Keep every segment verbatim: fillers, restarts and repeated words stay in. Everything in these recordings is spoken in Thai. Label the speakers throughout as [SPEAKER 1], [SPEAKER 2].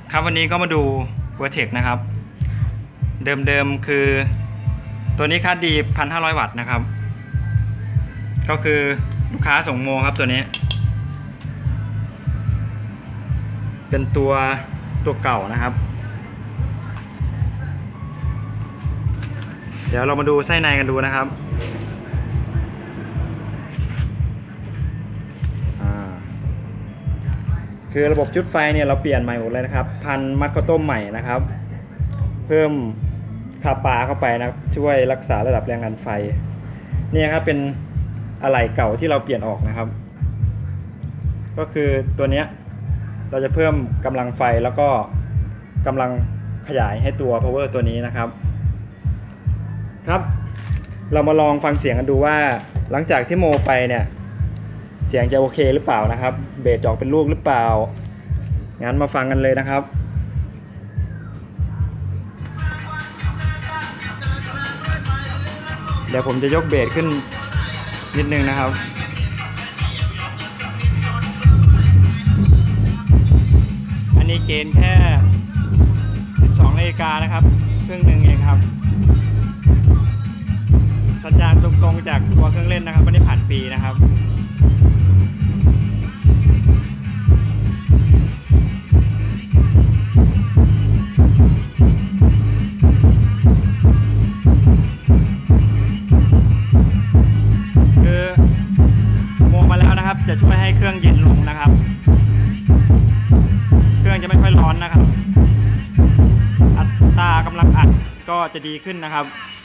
[SPEAKER 1] ครับวันนี้ก็มาดูเวอร์เทคนะครับเดิมๆคือตัวนี้ค่าดี หนึ่งพันห้าร้อย วัตต์นะครับก็คือลูกค้าส่งโมครับตัวนี้เป็นตัวตัวเก่านะครับเดี๋ยวเรามาดูไส้ในกันดูนะครับคือระบบชุดไฟเนี่ยเราเปลี่ยนใหม่หมดเลยนะครับพันมัดข้าวต้มใหม่นะครับเพิ่มคาปาเข้าไปนะครับช่วยรักษาระดับแรงดันไฟนี่ครับเป็นอะไหล่เก่าที่เราเปลี่ยนออกนะครับก็คือตัวเนี้ยเราจะเพิ่มกำลังไฟแล้วก็กำลังขยายให้ตัว power ตัวนี้นะครับครับเรามาลองฟังเสียงกันดูว่าหลังจากที่โมไปเนี่ยเสียงจะโอเคหรือเปล่านะครับเบสออกเป็นลูกหรือเปล่างั้นมาฟังกันเลยนะครับเดี๋ยวผมจะยกเบสขึ้นนิดนึงนะครับอันนี้เกณฑ์แค่สิบสองนาฬิกานะครับเครื่องหนึ่งเองครับสัญญาณตรงๆจากตัวเครื่องเล่นนะครับไม่ได้ผ่านปีนะครับคือโมมาแล้วนะครับจะช่วยให้เครื่องเย็นลงนะครับเครื่องจะไม่ค่อยร้อนนะครับอัตรากำลังอัดก็จะดีขึ้นนะครับ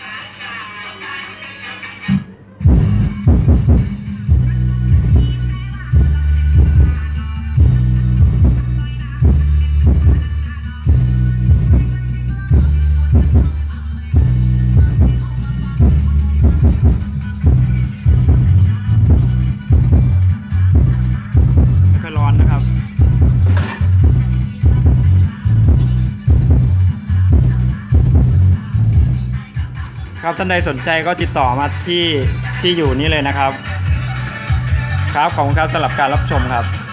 [SPEAKER 1] ครับท่านใดสนใจก็ติดต่อมาที่ที่อยู่นี้เลยนะครับครับขอบคุณครับสำหรับการรับชมครับ